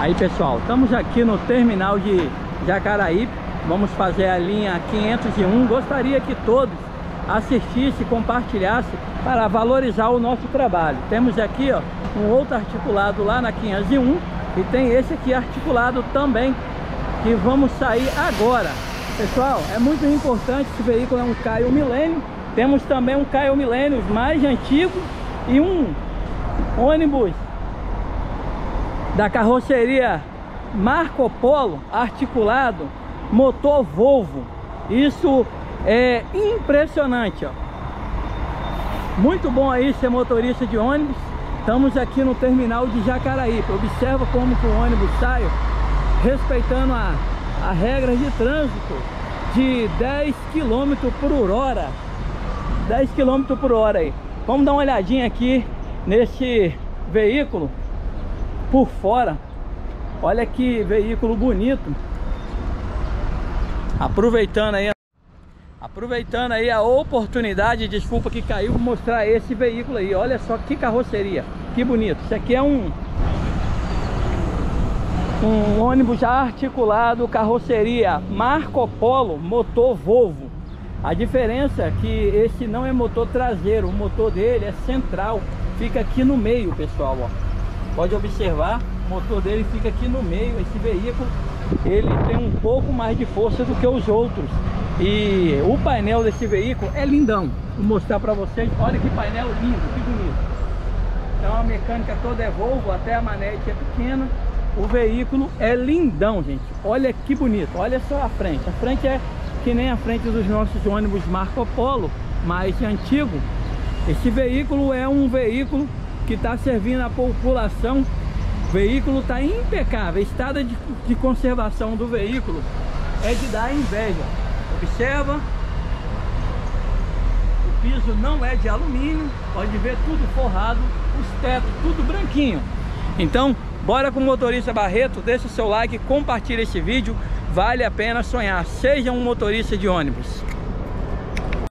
Aí pessoal, estamos aqui no terminal de Jacaraípe. Vamos fazer a linha 501. Gostaria que todos assistissem, compartilhassem para valorizar o nosso trabalho. Temos aqui ó, um outro articulado lá na 501 e tem esse aqui articulado também, que vamos sair agora. Pessoal, é muito importante, esse veículo é um Caio Milênio. Temos também um Caio Milênio mais antigo e um ônibus da carroceria Marco Polo articulado, motor Volvo. Isso é impressionante, ó. Muito bom aí ser motorista de ônibus. Estamos aqui no terminal de Jacaraípe. Observa como que o ônibus sai, respeitando a regra de trânsito de 10 km por hora. 10 km por hora aí. Vamos dar uma olhadinha aqui nesse veículo por fora. Olha que veículo bonito. Aproveitando aí a oportunidade, desculpa que caiu, vou mostrar esse veículo aí. Olha só que carroceria, que bonito. Isso aqui é um ônibus já articulado, carroceria Marco Polo, motor Volvo. A diferença é que esse não é motor traseiro, o motor dele é central, fica aqui no meio, pessoal, ó. Pode observar, o motor dele fica aqui no meio. Esse veículo, ele tem um pouco mais de força do que os outros. E o painel desse veículo é lindão. Vou mostrar para vocês. Olha que painel lindo, que bonito. Então a mecânica toda é Volvo, até a manete é pequena. O veículo é lindão, gente. Olha que bonito. Olha só a frente. A frente é que nem a frente dos nossos ônibus Marco Polo, mais antigo. Esse veículo é um veículo que está servindo a população. O veículo está impecável. A estado de conservação do veículo é de dar inveja. Observa, o piso não é de alumínio, pode ver tudo forrado, os tetos tudo branquinho. Então bora com o motorista Barreto, deixa o seu like, compartilha esse vídeo, vale a pena sonhar, seja um motorista de ônibus.